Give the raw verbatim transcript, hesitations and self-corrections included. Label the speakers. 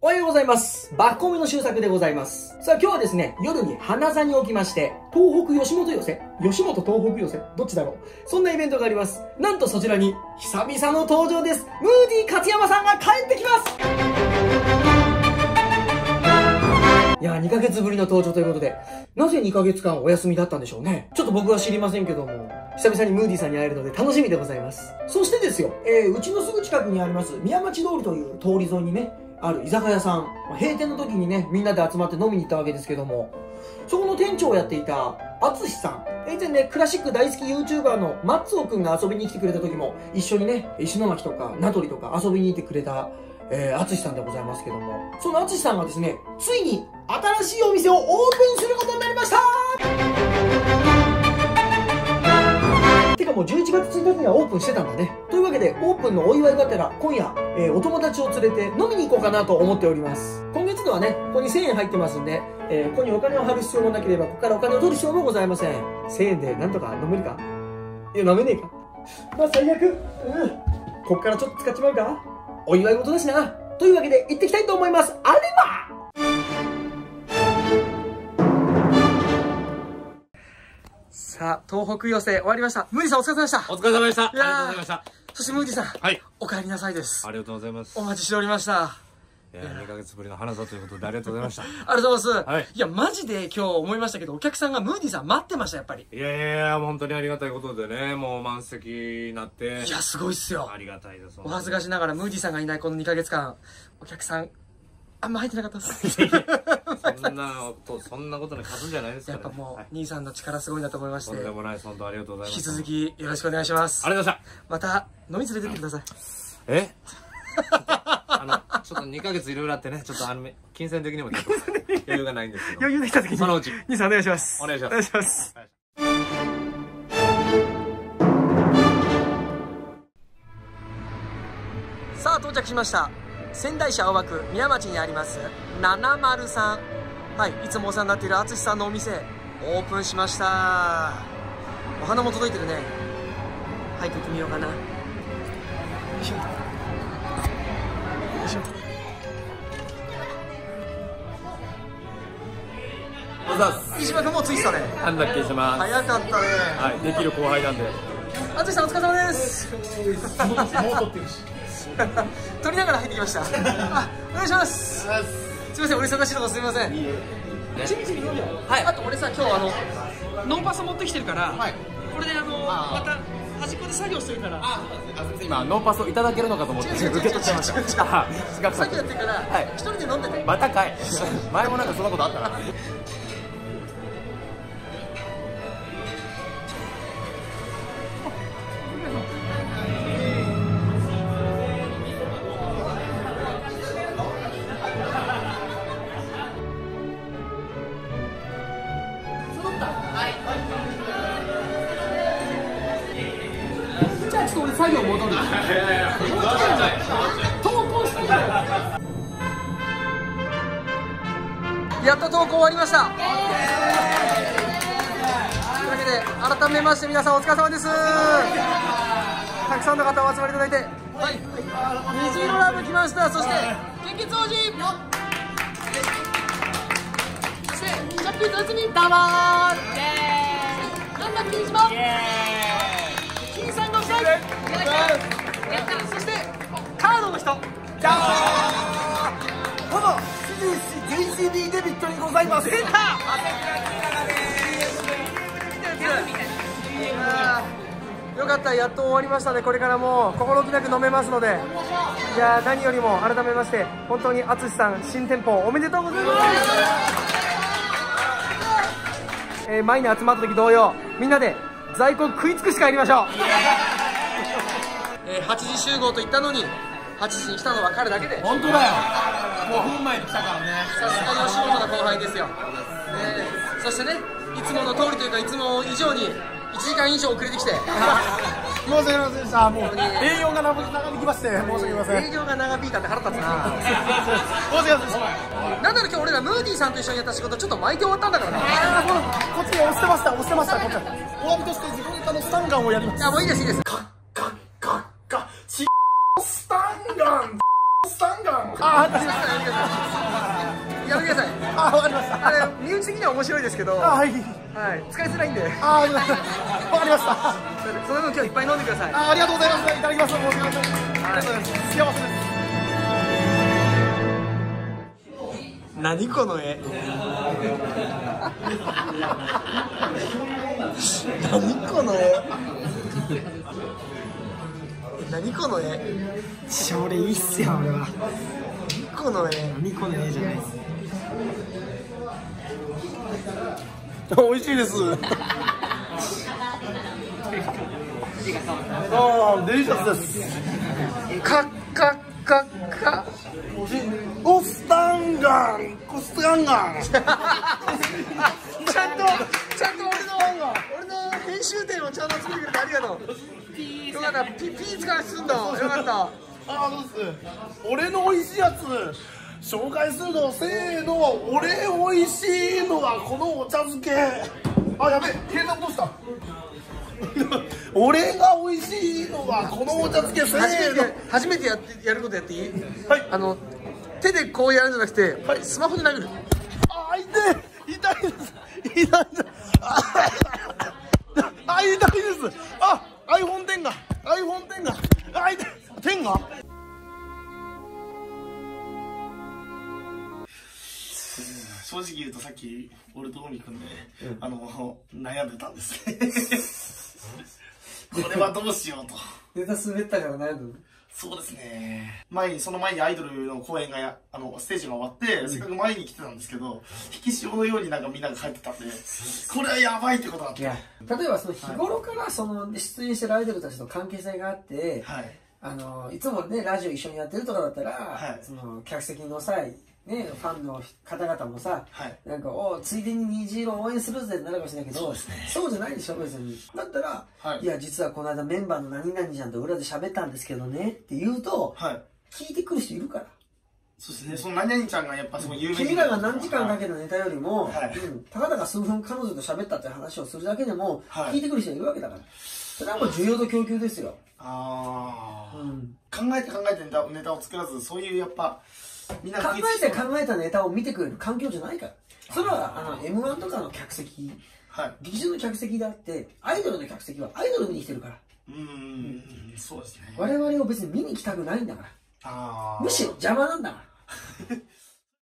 Speaker 1: おはようございます。バッコミの周作でございます。さあ今日はですね、夜に花座に起きまして、東北吉本寄せ吉本東北寄せどっちだろうそんなイベントがあります。なんとそちらに、久々の登場です。ムーディ勝山さんが帰ってきますいやー、にかげつぶりの登場ということで、なぜにかげつかんお休みだったんでしょうね。ちょっと僕は知りませんけども、久々にムーディさんに会えるので楽しみでございます。そしてですよ、えー、うちのすぐ近くにあります、宮町通りという通り沿いにね、ある居酒屋さん、まあ、閉店の時にね、みんなで集まって飲みに行ったわけですけども、そこの店長をやっていた、あつしさん。以前ね、クラシック大好き YouTuber の松尾くんが遊びに来てくれた時も、一緒にね、石巻とか名取とか遊びに行ってくれた、えー、あつしさんでございますけども、そのあつしさんがですね、ついに新しいお店をオープンすることになりましたてかもうじゅういちがつついたちにはオープンしてたんだね。というわけで、オープンのお祝いがてら、今夜、えー、お友達を連れて飲みに行こうかなと思っております。今月度はね、ここにせんえん入ってますんで、えー、ここにお金を貼る必要もなければ、ここからお金を取る必要もございません。せんえんでなんとか飲めるかいや、飲めねえか。まあ最悪。うん。こっからちょっと使っちまうかお祝い事だしな。というわけで、行ってきたいと思います。あればさあ、東北寄せ終わりました。ムーディさんお疲れ様でした。
Speaker 2: お疲れ様でした。ありがとうございました。
Speaker 1: そしてムーディさん。
Speaker 2: はい。
Speaker 1: お帰りなさいです。
Speaker 2: ありがとうございます。
Speaker 1: お待ちしておりました。
Speaker 2: いや、にかげつぶりの花座ということでありがとうございました。
Speaker 1: ありがとうございます。
Speaker 2: はい。
Speaker 1: いや、マジで今日思いましたけど、お客さんがムーディさん待ってました、やっぱり。
Speaker 2: いやいやいや、本当にありがたいことでね、もう満席になって。
Speaker 1: いや、すごいっすよ。
Speaker 2: ありがたいです。
Speaker 1: お恥ずかしながらムーディさんがいないこのにかげつかん、お客さん、あんま入ってなかったです。
Speaker 2: そんなこと、そんなことに勝つんじゃないですか、ね。
Speaker 1: やっぱもう、はい、兄さんの力すごいなと思いまして。
Speaker 2: とんでもないです。本当ありがとうございます。
Speaker 1: 引き続きよろしくお願いします。
Speaker 2: ありがとうござい
Speaker 1: ました。また、飲み連れてってください。
Speaker 2: えあの、ちょっとにかげついろいろあってね、ちょっとあの、金銭的にもちょっと余裕がないんですけど。
Speaker 1: 余裕できた時に。
Speaker 2: そのうち。
Speaker 1: 兄さんお願いします。
Speaker 2: お願いします。
Speaker 1: お願いします。はい、さあ、到着しました。仙台市青葉区宮町にありますななまるさん、はい、いつもお世話になっている淳さんのお店オープンしました。お花も届いてるね。入っていってみようかな。よいしょよいしょ。
Speaker 2: おはようございます。
Speaker 1: 石破君もう着いてたね。
Speaker 2: 半田圭様。
Speaker 1: 早かったね。
Speaker 2: はい、できる後輩なんで。
Speaker 1: 淳さんお疲れ様です。もう撮ってるし撮りながら入ってきました。あ、お願いします。すみません、俺忙しいとこすみません。ちびちび飲むよ。はい。あと俺さ、今日あのノンパソ持ってきてるから、はい、これであのまた端っこで作業してるから。あ、
Speaker 2: 今ノンパソいただけるのかと思って受け取っちゃいました。
Speaker 1: 作業やってるから一人で飲んでて。
Speaker 2: またかい。前もなんかそんなことあったな。
Speaker 1: 作業戻る。投稿してやっと投稿終わりました。というわけで改めまして皆さんお疲れ様です。たくさんの方お集まりいただいて、はい、虹色ラブ来ました。そして献血王子、そしてチャッピーと夏にどうもー、なんだ霧島金さんご夫妻、そしてカードの人、どうもジェイシービー デビットにございます。出たよかった、やっと終わりましたね。これからもう心置きなく飲めますので、いやー、何よりも改めまして本当に淳さん新店舗おめでとうございます。えー、前に集まった時同様、みんなで在庫食い尽くし帰りましょう。えー、はちじ集合と言ったのにはちじに来たのは彼だけで。
Speaker 2: 本当だよ、ごふんまえに来たからね。
Speaker 1: さすが吉本の後輩ですよ、ね、そしてね、いつもの通りというかいつも以上にいちじかん以上遅れてきて申し
Speaker 3: 訳ありませんでした。もう営業が長引きまして申し訳ありません。
Speaker 1: 営業が長引いたって腹立つな。
Speaker 3: 申し訳ありませんでした。
Speaker 1: なんなら今日俺らムーディさんと一緒にやった仕事ちょっと巻いて終わったんだからな。
Speaker 3: こっちに押してました押してましたこっち。お詫びとして自己ネタのスタンガンをやります。
Speaker 1: いや、もういいですいいです。
Speaker 3: カッカッカッカチスタンガンスタンガン。ああ、わかりまし
Speaker 1: やめてください。
Speaker 3: た。あ、わかりました。
Speaker 1: あれ身内的には面白いですけど、
Speaker 3: あ、はい。
Speaker 1: はい、使いづらいんで。
Speaker 3: あ、わかりました。わかりました。
Speaker 1: その分今日いっぱい飲んでください。
Speaker 3: あ、ありがとうございます。いただきます。申し訳ない。ありがとうございます。幸せです。
Speaker 1: 何この絵。何この絵。何この絵。
Speaker 3: それいいっすよ、俺は。
Speaker 1: 何この絵。
Speaker 3: 何この絵じゃないです。美味しいです。ああ、デリシャスです。
Speaker 1: カッカッカッカ。
Speaker 3: コスタンガン、コスタンガン。
Speaker 1: ちゃんと、ちゃんと俺の、俺の編集点をちゃんと作ってくれてありがとう。よかった、ピ、ピー使わせすんだ。よかった。
Speaker 3: ああ、そうです。俺の美味しいやつ紹介するの、せーの。俺美味しいのはこのお茶漬け。あ、やべえ、携帯落とした。俺が美味しいのはこのお茶漬け。せ
Speaker 1: 初め
Speaker 3: ーの。
Speaker 1: て、初めてやって、やることやっていい？
Speaker 3: はい
Speaker 1: あの、手でこうやるんじゃなくて、はい、スマホで殴る。
Speaker 3: あ、痛い、痛いです。痛いです。あ、あ、痛いです。あ、アイフォンテンが、アイフォンテンが、あ、痛い。テンが。正直言うとさっき俺と海君で、うん、あの悩んでたんですね。これはどうしようと。
Speaker 1: ネタ滑ったから悩む。
Speaker 3: そうですね。前にその前にアイドルの公演があのステージが終わって、うん、せっかく前に来てたんですけど、引き潮のようになんかみんなが帰ってたんで、これはやばいってことだった。
Speaker 1: いや、例えばその日頃からその出演してるアイドルたちと関係性があって、はい、あのいつもねラジオ一緒にやってるとかだったら、はい、その客席の際ね、ファンの方々もさ、はい、なんかおついでに虹色応援するぜってなるかもしれないけど、そうですね、そうじゃないでしょ別に。だったら、はい、いや実はこの間メンバーの何々ちゃんと裏で喋ったんですけどねって言うと、はい、聞いてくる人いるから。
Speaker 3: そうですね、その何々ちゃんがやっぱその有名、
Speaker 1: 君らが何時間かけたネタよりも、はい、うん、たかだか数分彼女と喋ったって話をするだけでも、はい、聞いてくる人いるわけだから。それはもう需要と供給ですよ。あ
Speaker 3: あ、うん、考えて考えてネタ、ネタを作らず、そういうやっぱ
Speaker 1: みんな考えて考えたネタを見てくれる環境じゃないから。それはあの エムワン とかの客席、はい、劇場の客席であってアイドルの客席はアイドル見に来てるから。
Speaker 3: うーん、そうですね。
Speaker 1: 我々を別に見に来たくないんだから。あ、むしろ邪魔なんだから。